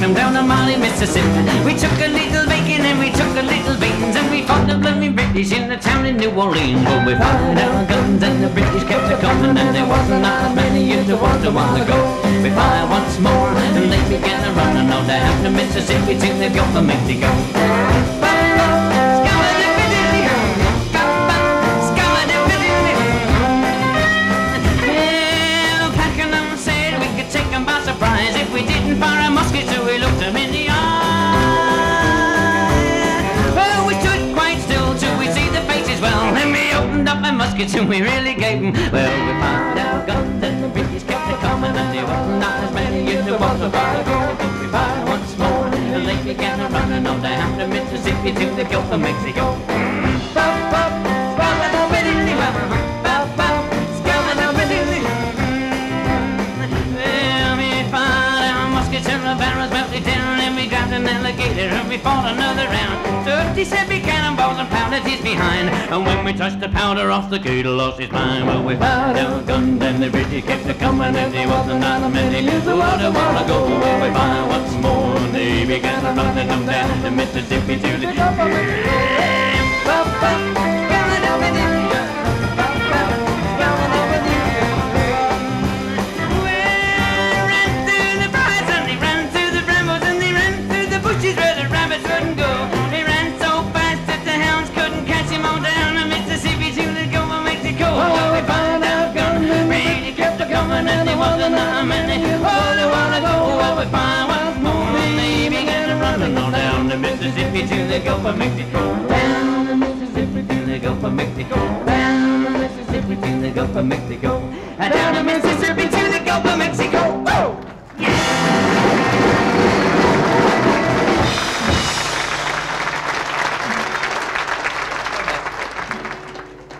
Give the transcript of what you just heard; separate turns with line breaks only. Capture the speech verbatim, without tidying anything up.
them down to Mali, Mississippi. We took a little bacon and we took a little beans, and we fought the bloody British in the town in New Orleans. But we fired our guns and the British kept a coming, and there wasn't as many as there was a while ago. We fired once more and they began a running on down to Mississippi to the Gulf of Mexico. If we didn't fire a musket, so we looked them in the eye. Well, we stood quite still till we see the faces well. Then we opened up our muskets and we really gave them. Well, we fired our guns and the British kept it coming, and there wasn't not as many as there was a while ago. But we fired once more and they began a running on down to Mississippi to the Gulf of Mexico. And we fought another round. Thirty-seven cannonballs and pounded his behind. And when we touched the powder off, the Gator lost his mind. Well, we fired our guns and the British kept it coming, and there wasn't not many who would have wanna go. Well, we fired once more and they began to run them down to Mississippi to the Gulf of Mexico. And there wasn't that many. Oh, they wanna go. Well, we find once more. They began running on down the Mississippi to the Gulf of Mexico. Down the Mississippi to the Gulf of Mexico. Down the Mississippi to the Gulf of Mexico. Down the Mississippi to the Gulf of Mexico.